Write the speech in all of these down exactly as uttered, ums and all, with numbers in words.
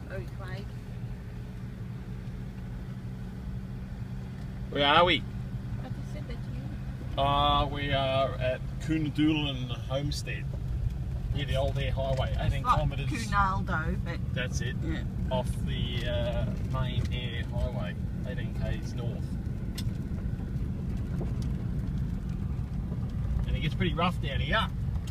Okay. Where are we? I just said that to you. Uh, we are at Koonalda Homestead, near the old air highway, eighteen Like kilometres. Koonalda, but That's it. yeah. Off the uh, main air highway, eighteen k's north. And it gets pretty rough down here.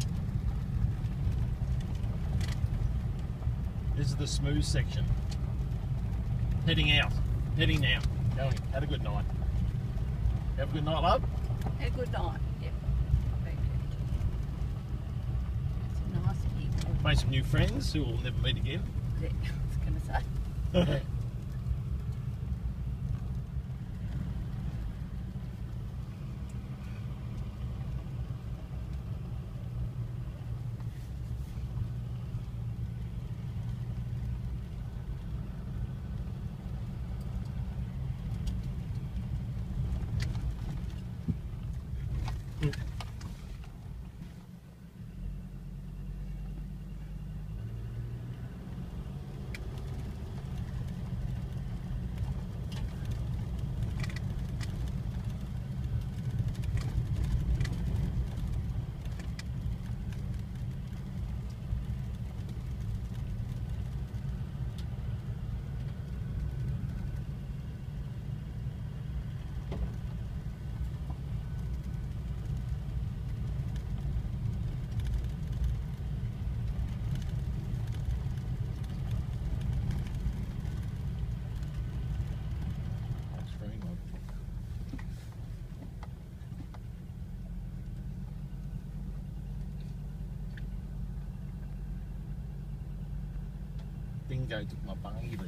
This is the smooth section. Heading out. Heading now. Going. Had a good night. Have a good night, love? Had a good night. Yep. Very good. It's a nice people. Made some new friends who will never meet again. Yeah, I was going to say. Dingo took my baby.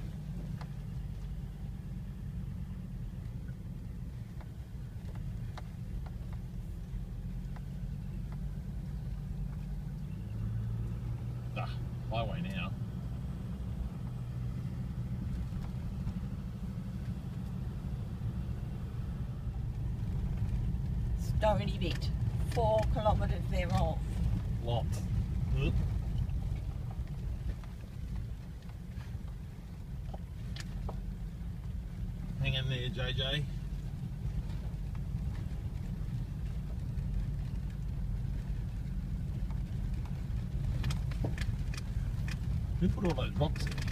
Ah, highway now. Stony bit. Four kilometres thereof. Lot. Huh? Hang in there, J J. Who put all those rocks in?